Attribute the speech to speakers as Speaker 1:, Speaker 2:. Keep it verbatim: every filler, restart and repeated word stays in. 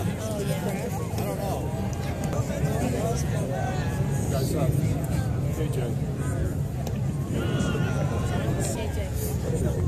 Speaker 1: Oh, yeah.
Speaker 2: I don't know. You guys suck. J J.
Speaker 1: J J.